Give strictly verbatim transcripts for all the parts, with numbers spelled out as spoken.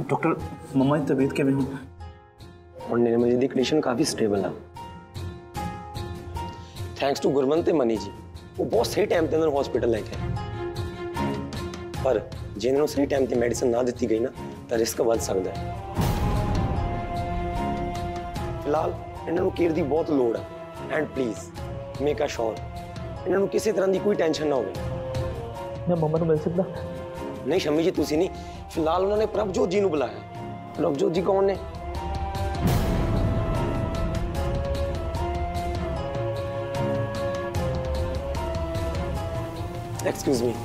Doctor मम्मा की तबीयत किवें हुण? हुण नीलम जी दी कंडीशन काफ़ी स्टेबल है। थैंक्स टू गुरमन ते मनी जी, वो बहुत सही टाइम ते इन्हां हॉस्पिटल लेके आए। पर जे इन्हां सही टाइम ते मेडिसिन ना दी गई ना तो रिस्क बढ़ सकता है। फिलहाल इन्हां केयर की बहुत लोड़ है and please make a sure इन्हां किसी तरह की कोई टेंशन ना हो। मैं मम्मा को मिल सकता? नहीं शम्मी जी तुसी नहीं, फिलहाल उन्होंने प्रभजोत जी को बुलाया। प्रभजोत जी कौन ने? Excuse me.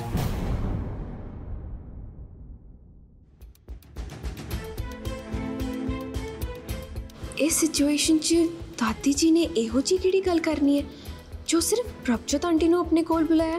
इस सिचुएशन च दादी जी ने एहो जी केड़ी गल करनी है जो सिर्फ प्रभजोत आंटी ने अपने कोल बुलाया?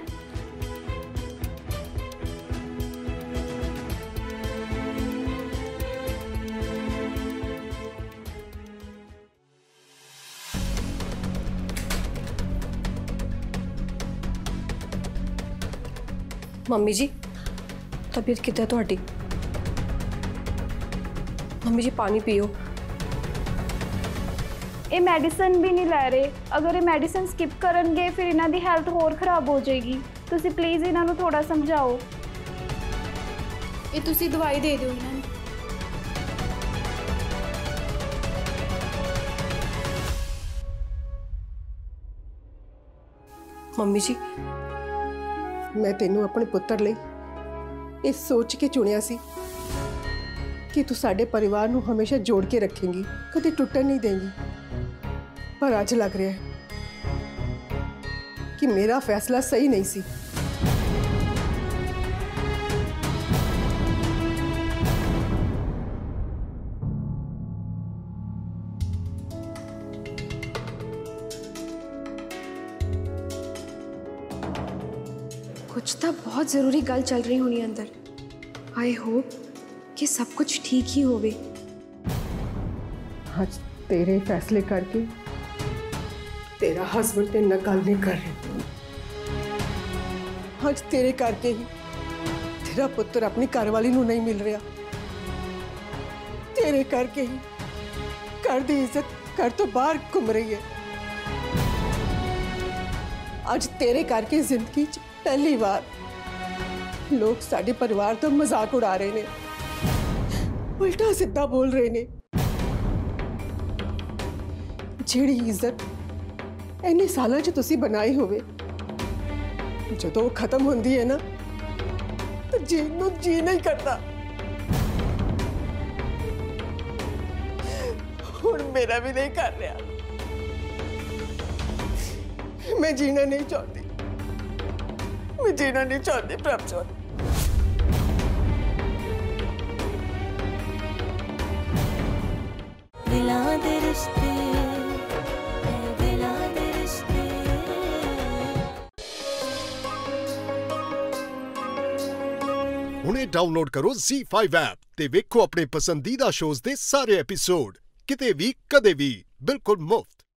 मम्मी जी तबीयत कितना है तुहाडी? मम्मी जी पानी पियो। ये मेडिसिन भी नहीं लै रहे, अगर ये मेडिसिन स्किप करनगे फिर इन्हां दी हेल्थ होर खराब हो जाएगी। तुसी प्लीज़ इन्हां नूं थोड़ा समझाओ। ये तुसी दवाई दे दो इन्हां नूं। मम्मी जी मैं तेनू अपने पुत्र लई ये सोच के चुनिया सी कि तू साडे परिवार नू हमेशा जोड़ के रखेंगी, कदे टुटन नहीं देंगी। पर आज लग रहा है कि मेरा फैसला सही नहीं सी। कुछ तो बहुत जरूरी गल चल रही होनी अंदर। आई होप कि सब कुछ ठीक ही होवे। आज तेरे फैसले करके तेरा हस्बैंड तेरे नाल गल नहीं कर रहे। आज तेरे करके ही तेरा पुत्र अपनी घरवाली नूं नहीं मिल रहा। तेरे करके ही घर दी इज्जत घर तो बाहर घूम रही है। आज तेरे करके जिंदगी च पहली बार लोग साडे परिवार का मजाक उड़ा रहे ने, उल्टा सीधा बोल रहे ने। जिहड़ी इज्जत इन्ने सालों च तुसी बनाई होवे, जदों वो खत्म होंदी है ना तो जी नूं जी नहीं करता। हुण मेरा भी नहीं कर रहा। मैं जीना नहीं चाहती, मैं जीना नहीं चाहती प्रभजोत। ਹੁਣੇ ਡਾਊਨਲੋਡ ਕਰੋ ज़ी फाइव ऐप ਤੇ ਵੇਖੋ ਆਪਣੇ ਪਸੰਦੀਦਾ ਸ਼ੋਜ਼ ਦੇ ਸਾਰੇ ਐਪੀਸੋਡ ਕਿਤੇ ਵੀ ਕਦੇ ਵੀ ਬਿਲਕੁਲ ਮੁਫਤ।